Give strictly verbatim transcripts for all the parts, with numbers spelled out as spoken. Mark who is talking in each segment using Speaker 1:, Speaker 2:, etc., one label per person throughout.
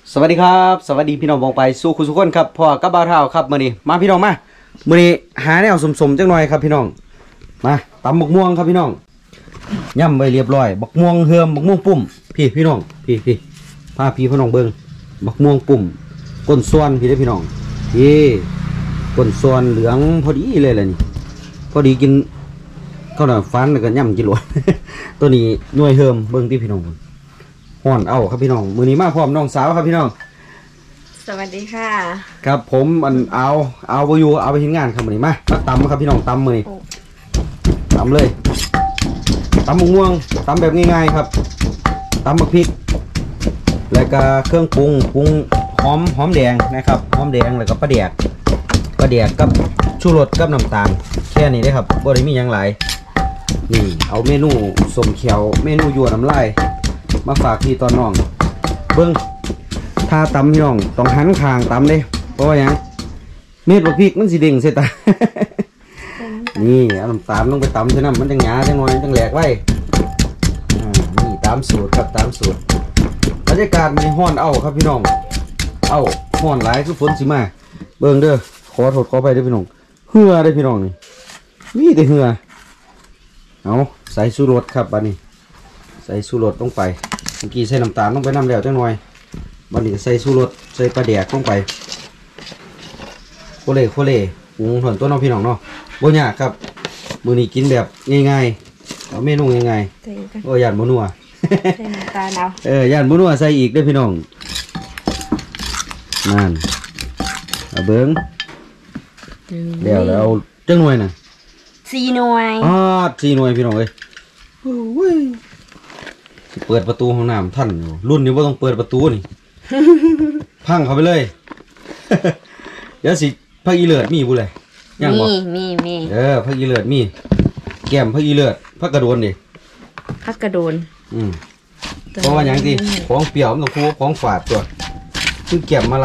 Speaker 1: สวัสดีครับสวัสดีพี่น้องบองไปสู้คุณสุขคนครับพ่อกับบ่าวเท่าครับมื้อนี้มาพี่น้องมามื้อนี้หาแนวสมๆจังหน่อยครับพี่น้องมาตำบักม่วงครับพี่น้องย่ำไว้เรียบร้อยบักม่วงเฮือมบักม่วงปุ่มพี่พี่น้องพี่พี่พาพี่พี่น้องเบิ่งบักม่วงปุ่มก้นส่วนพี่ได้พี่น้องพี่ก้นส่วนเหลืองพอดีเลยล่ะนี่พอดีกินข้าวหน้าฟันแล้วก็ย่ำกินหลวด ตัวนี้หน่วยเฮือมเบิ่งที่พี่น้องห่อนเอาครับพี่น้องมือนี้มาพร้อมน้องสาวครับพี่น้อง
Speaker 2: สวัสดีค่ะ
Speaker 1: ครับผมอันเอาเอาไปอยู่เอาไปทิ้งงานครับมือนี้มามาตำครับพี่น้องตำมือนี้ตำเลยตำมะม่วงตำแบบง่ายๆครับตำมะพริกแล้วก็เครื่องปรุงปรุงหอมหอมแดงนะครับหอมแดงแล้วก็ปลาแดกปลาแดกกับชูรสกับน้ำตาลแค่นี้ได้ครับบ่ได้มีอย่างไรนี่เอาเมนูสมเขียวเมนูยั่วน้ำลายมาฝากพี่ตอนน้องเบิ้งถ้าตำพี่น้องต้องหันคางตำเลยเพราะว่าอย่างเม็ดบักพริกมันสีเด้งเสียตา นี่เอาน้ำตาลลงไปตำใช่ไหมมันจังหยาจังน้อยจังแหลกไว้นี่ตามสูตรครับตามสูตรบรรยากาศมีห้อนเอาครับพี่น้องเอาห้อนหลายคือฝนสิมาเบิ้งเด้อขอโทษขอไปด้วยพี่น้องเหือได้พี่น้องนี่นี่แต่เหือเอาใส่ชูรสครับอันนี้ใส่ชูรสลงไปเมื่อกี้ใส่น้ำตาลลงไปน้ำแล้วจังหน่อยวันนี้ใส่ชูรสใส่ปลาแดกลงไปโคเล่โคเล่ปรุงส่วนตัวน้องพี่น้องเนาะบ่ยากครับมื้อนี้กินแบบง่ายๆเอาเมนูง่ายๆโอ้ย่านบ่นัว
Speaker 2: ใส่น้ำตาลเอา
Speaker 1: เออย่านบ่นัวใส่อีกเด้อพี่น้องนั่นเอาเบิ่งแล้วแล้วจังหน่วยน่ะ
Speaker 2: สี่หน่วย
Speaker 1: อ๋อสี่หน่วยพี่น้องเอ้ยโอ้ยเปิดประตูห้องน้ำท่านรุ่นนี้ว่าต้องเปิดประตูนี่ พังเข้าไปเลย เดี๋ยวสิพักอีเลือดมีบุเลย
Speaker 2: ยังบอกมีมีมี
Speaker 1: เออพักอีเลือดมีแก้มพักอีเลือดพักกระโดนดิ
Speaker 2: พักกระโดน
Speaker 1: อืมเพราะว่าอย่างที่ของเปรี้ยวมันต้องคู่ของฝาดตัวคือแก้มมาละ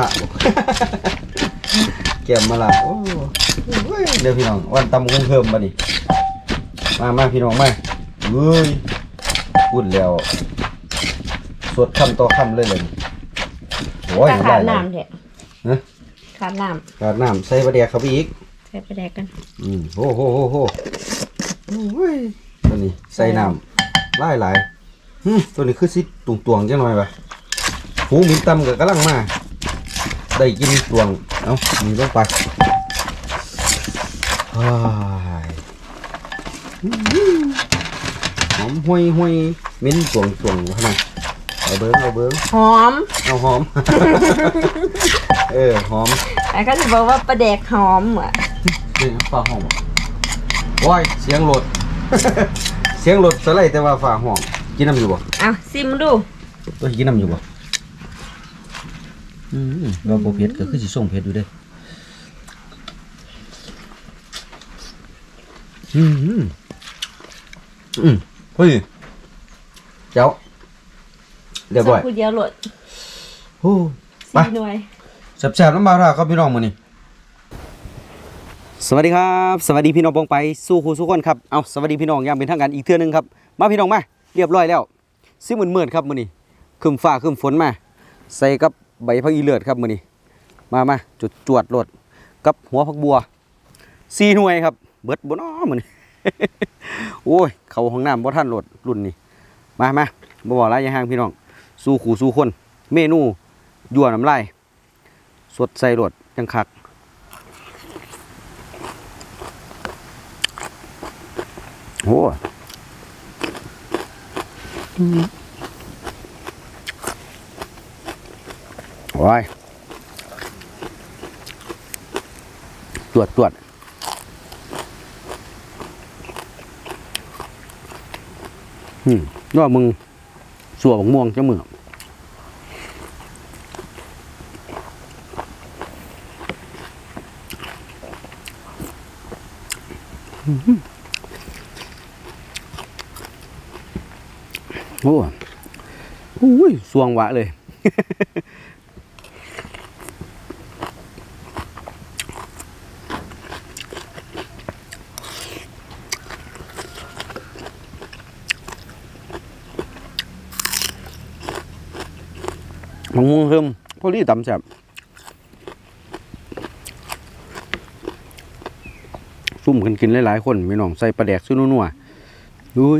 Speaker 1: แก้มมาละโอ้เดี๋ยวพี่น้องวันตำกุ้งเพิ่มมาดิมามาพี่น้องมาเฮ้ยพูดแล้วสดคำต่อคำเลยเลยโอ้ย
Speaker 2: ขาดน้ำเถอะ
Speaker 1: นะ
Speaker 2: ขาดน้ำ
Speaker 1: ขาดน้ำใส่ปลาแดกเข้าไปอีก
Speaker 2: ใส่ปลาแดกกัน
Speaker 1: อืมโอ้โหโอ้โหโอ้ยตัวนี้ใส่น้ำไล่หลายตัวนี้คือซิตุ่งตวงจังหน่อยปะหูมินตำกับกระลังมาได้กินตวงเอ้ามีลงไปหอมห้วยห้วยมิ้นตวงตวงขนาดเอาเบิ้งเอาเบิ้ง
Speaker 2: หอม
Speaker 1: เอาหอม เออหอม
Speaker 2: ไอ้ก็จะบอกว่าปลาแดกหอมอ่ะ
Speaker 1: นี่ฟ้าหอมว้ายเสียงรถ เสียงรถสไลด์แต่ว่าฟ้าหอมกินน้ำอยู่บ่
Speaker 2: เอาซิมดู
Speaker 1: ตัวกินน้ำอยู่บ่อืมเราโบเผ็ดก็คือสิส่งเผ็ดอยู่เด้อืมอืมเฮ้ยเจ้าเรียบร้อย
Speaker 2: พูดเดียวหลด
Speaker 1: โอ้
Speaker 2: สี่หน่วย
Speaker 1: แซ่บๆน้ำบาร่าครับพี่น้องมื้อนี้สวัสดีครับสวัสดีพี่น้องปองไปสู้ครูสู้คนครับเอาสวัสดีพี่น้องยังเป็นทางการอีกเทื่อนึงครับมาพี่น้องมาเรียบร้อยแล้วซิมื้อๆครับมื้อนี้ครึ้มฟ้าครึ้มฝนมาใส่กับใบผักอีเลือดครับมื้อนี้มามาจุดจวดโลดกับหัวผักบัวสี่หน่วยครับเบิดบ่น้อมื้อนี้ โอ้ยเข้าห้องน้ำบ่ทันโลดรุ่นนี้มามาบ่บอกหลายอย่างพี่น้องสู้ขู่สู้คนเมนูยั่วน้ำลายสดใส่โลดจังคักโอ้โอ้ยตรวจตรวจอืมว่ามึงสัวบักม่วงเจ้ามือโอ้โหสวงหวะเลยมะม่วงเพิ่มพอดีตำแซ่บซุ่มกันกินหลายๆคนพี่น้องใส่ปลาแดกซื้อนัวๆดู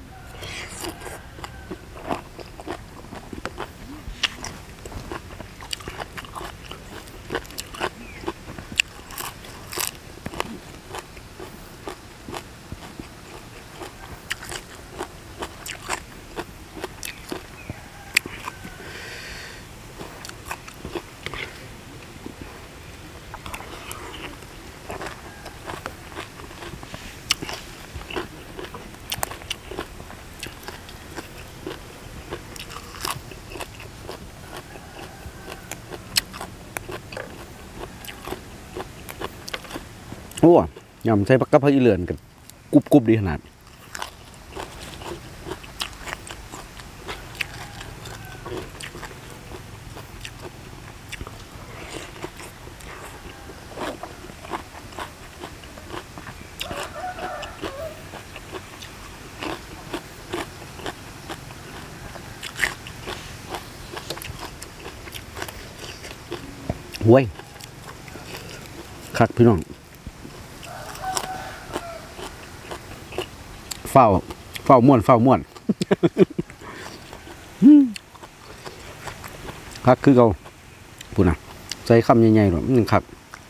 Speaker 1: โอ้ยำใส่ผักกะเพราอีเหลือนกันกรุบกรุบดีขนาดห้วยคักพี่น้องเฝ้าเฝ้าม่วนเฝ้าม่วน คักคือเขาพูดนะใส่คำใหญ่ๆหรอมันคัก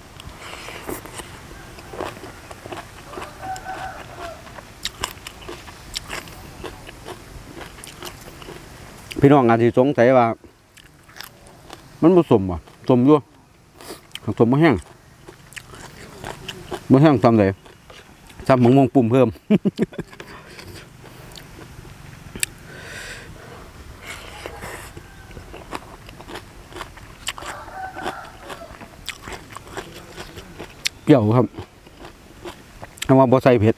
Speaker 1: พี่น้องอาจจะสงสัยว่ามันผสมว่ะสมอยู่สมมะแห้งมะแห้งทำไรทำหมงมงปุ่มเพิ่ม เปรี้ยวครับเอาว่าบ่ใส่เผ็ด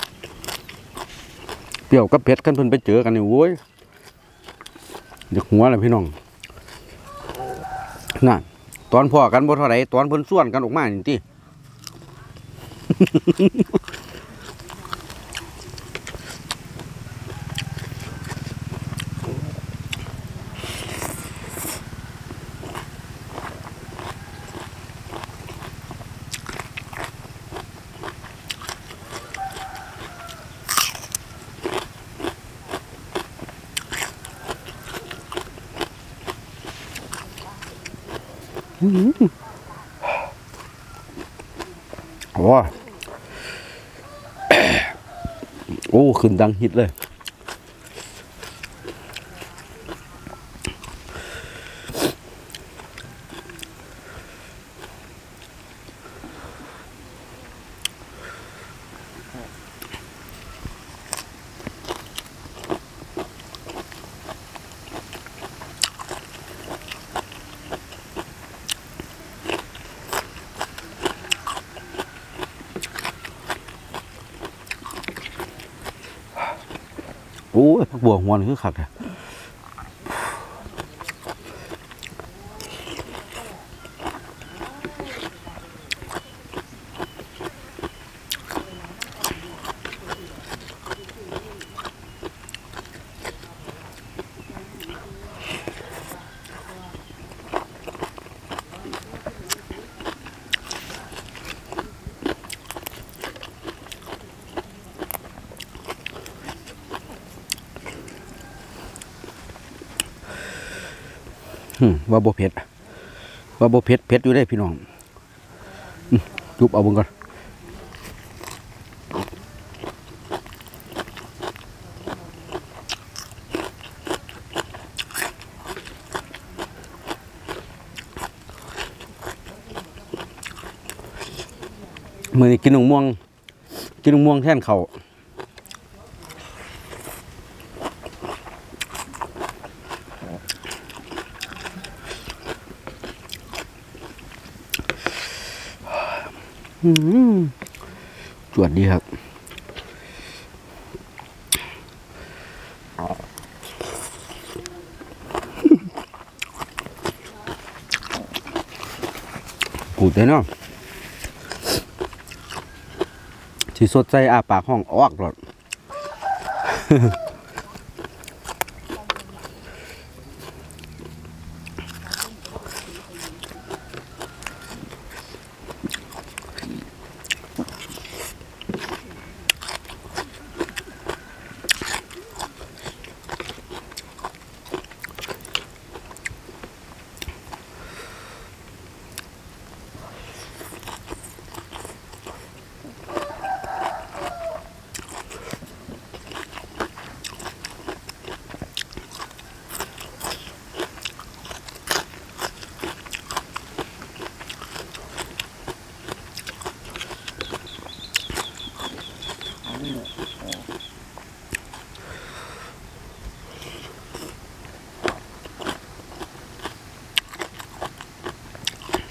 Speaker 1: เปรี้ยวกับเผ็ดกันเพิ่นไปเจอกันนี่โว้ยเด็กหัวเลยพี่น้องน่ะตอนพ่อกันบ่เท่าไหร่ตอนเพิ่นส่วนกันออกมานี่ติ โอ้โอ้ขึ้นดังฮิตเลยโอ้ยผักบัวหัวนี่คือคักอะว่าบ่เผ็ดว่าบ่เผ็ดเผ็ดอยู่ได้พี่น้องจุบเอาเบิ่งก่อนมื้อนี้กินหนมม่วงกินหนมม่วงแทนข้าวจวดดีครับกูดเลยเนาะที่สดใจอาปากห้องออกหลอด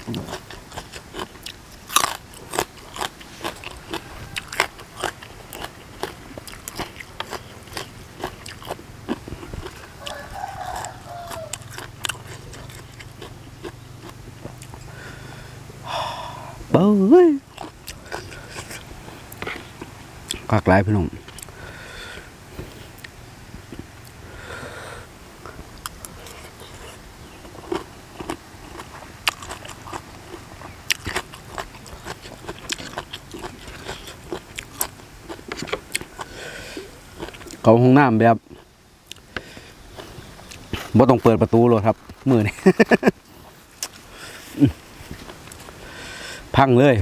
Speaker 1: เบ้ยกากหลายพี่น้องเขาห้องน้ำแบบบ่ต้องเปิดประตูเลยครับมือนี่ พังเลย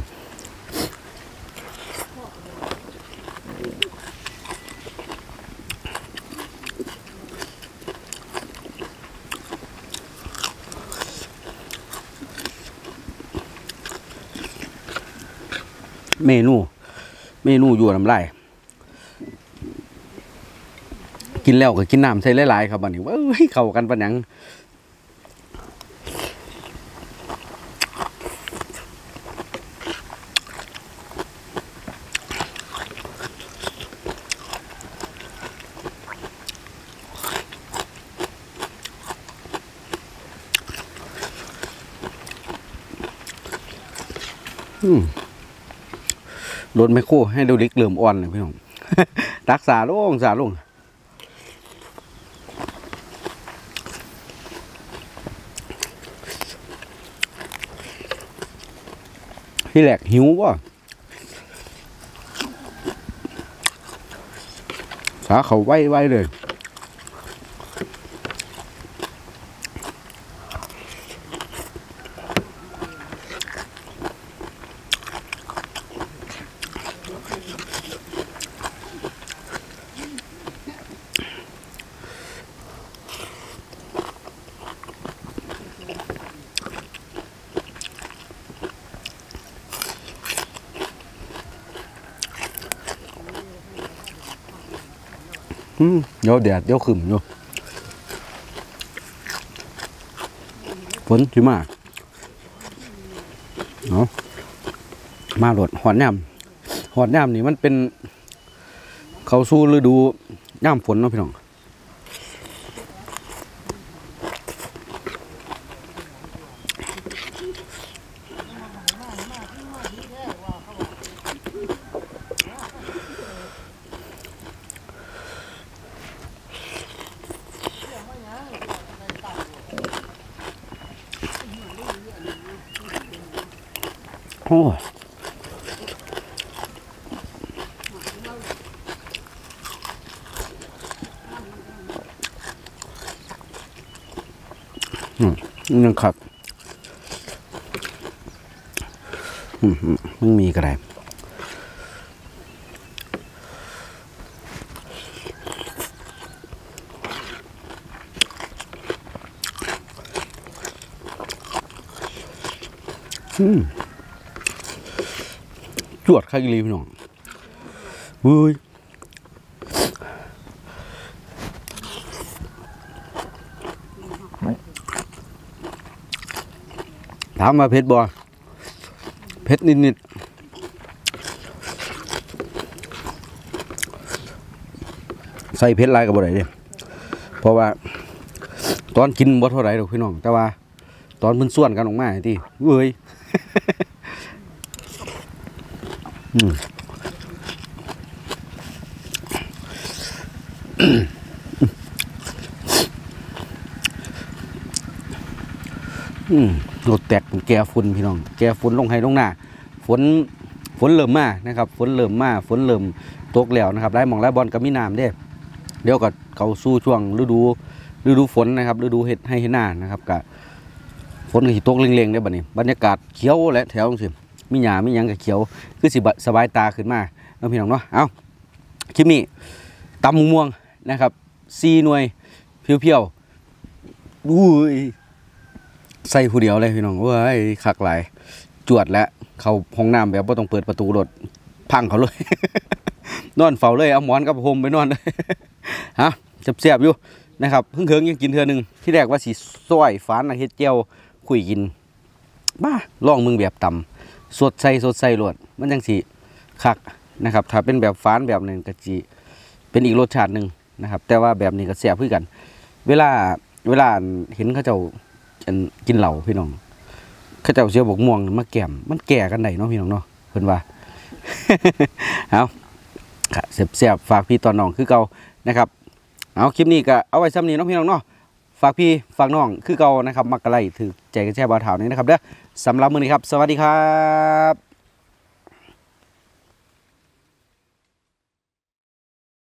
Speaker 1: เมนูเมนูอยู่น้ำลายกินแล้วก็กินน้ำใส่หลายๆครับบัดนี้ว้ยเข้ากันปะหนังรถไมโครให้ดูลิกเหลื่อมอ่อนเลยพี่น้อง รักษาลงสาลงที่แหลกหิวว่ะสาเขาไว้ไว้เลยอืมเดี๋ยวแดดเดี๋ยวขึ้นอยู่ฝนสิมาเนาะมาโหลดหอดน้ำหอดน้ำนี่มันเป็นเขาสู้ฤดูน้ำฝนเนาะพี่น้องโอ้อืมนึงครับอืมมันมีกระไรอืมจวดข้าวกีรีพี่น้องเว้ยถามมาเพชรบ่เพชรนิดๆใส่เพชรลายกับบ่ได้เลยเพราะว่าตอนกินบ่เท่าไหร่หรอกพี่น้องแต่ว่าตอนมันส่วนกันออกมาที่เว้ยอืมอืมรถแตกแก่ฝุ่นพี่น้องแก่ฝุ่นลงให้ลงหน้าฝนฝนเริ่มมานะครับฝนเริ่มมาฝนเริ่มตกแล้วนะครับไล่มองไล่บอลกับมีน้ำเด้เดี๋ยวก็เขาสู้ช่วงฤดูฤดูฝนนะครับฤดูเห็ดให้เห็ดหน้านะครับกับฝนก็สิตกเร่งๆได้บัดนี้บรรยากาศเขียวและแถวสิมีหญ้ามีหยังกับเขียวคือสิสบายตาขึ้นมาน้องพี่น้องเนาะเอาคลิปนี้ตำม่วงนะครับซีหน่วยเพียวๆอุ้ยใส่ผู้เดียวเลยพี่น้องเว้ยคักหลายจวดแล้วเขาห้องน้ำแบบว่าต้องเปิดประตูรถพังเขาเลย นอนเฝ้าเลยเอาหมอนกับโฮมไปนอนเลย ฮะเสียบๆอยู่นะครับเพิ่งเคิงยังกินเทือนึงที่แรกว่าสีส้อยฟ้านเฮ็ดเจียวคุยกินบ้าลองมึงแบบตำสดใส่สดใส่รวดมันจังสิคักนะครับถ้าเป็นแบบฝานแบบนึงก็สิเป็นอีกรสชาติหนึ่งนะครับแต่ว่าแบบนี้ก็แซ่บคือกัน เวลาเวลาเห็นเขาเจ้ากินเหล้าพี่น้องเขาเจ้าเสียบกม่วงมาแก้มมันแก่กันได้เนาะพี่น้องเนาะเพิ่นว่า เอาเสียบๆฝากพี่ตอนน้องคือเก่านะครับเอาคลิปนี้ก็เอาไว้ซ้ำนี้เนาะพี่น้องเนาะฝากพี่ฝากน้องคือเก่านะครับมักกะไลถือใจกันแช่บ่าวเฒ่านี้นะครับเด้อสำหรับมื้อนี้ครับสวัสดีครับ